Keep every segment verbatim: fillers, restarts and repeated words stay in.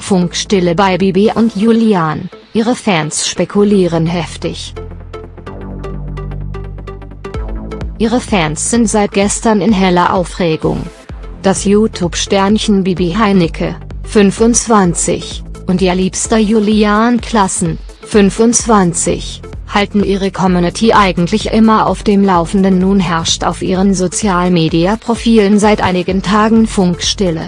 Funkstille bei Bibi und Julian, ihre Fans spekulieren heftig. Ihre Fans sind seit gestern in heller Aufregung. Das YouTube-Sternchen Bibi Heinicke, fünfundzwanzig, und ihr liebster Julian Klassen, fünfundzwanzig, halten ihre Community eigentlich immer auf dem Laufenden. Nun herrscht auf ihren Social-Media-Profilen seit einigen Tagen Funkstille.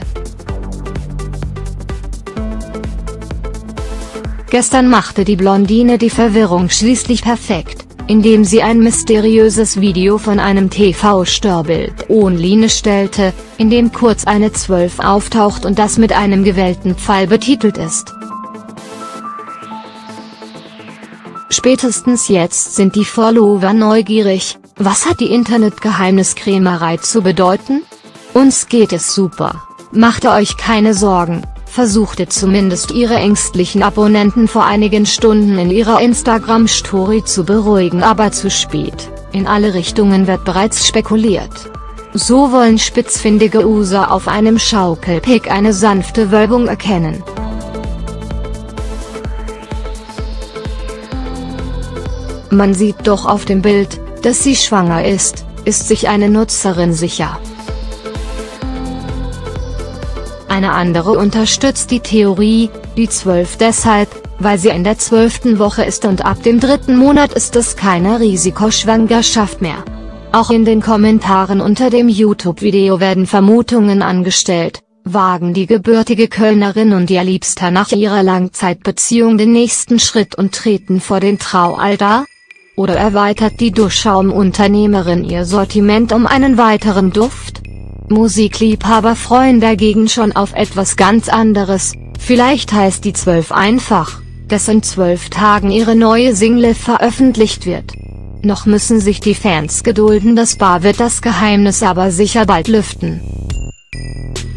Gestern machte die Blondine die Verwirrung schließlich perfekt, indem sie ein mysteriöses Video von einem T V-Störbild online stellte, in dem kurz eine zwölf auftaucht und das mit einem gewählten Pfeil betitelt ist. Spätestens jetzt sind die Follower neugierig: Was hat die Internet-Geheimniskrämerei zu bedeuten? Uns geht es super, macht euch keine Sorgen, versuchte zumindest ihre ängstlichen Abonnenten vor einigen Stunden in ihrer Instagram-Story zu beruhigen, aber zu spät. In alle Richtungen wird bereits spekuliert. So wollen spitzfindige User auf einem Schaukelpic eine sanfte Wölbung erkennen. Man sieht doch auf dem Bild, dass sie schwanger ist, ist sich eine Nutzerin sicher. Eine andere unterstützt die Theorie, die zwölf deshalb, weil sie in der zwölften Woche ist und ab dem dritten Monat ist es keine Risikoschwangerschaft mehr. Auch in den Kommentaren unter dem YouTube-Video werden Vermutungen angestellt: Wagen die gebürtige Kölnerin und ihr Liebster nach ihrer Langzeitbeziehung den nächsten Schritt und treten vor den Traualtar? Oder erweitert die Duschschaum-Unternehmerin ihr Sortiment um einen weiteren Duft? Musikliebhaber freuen dagegen schon auf etwas ganz anderes. Vielleicht heißt die zwölf einfach, dass in zwölf Tagen ihre neue Single veröffentlicht wird. Noch müssen sich die Fans gedulden, das Paar wird das Geheimnis aber sicher bald lüften.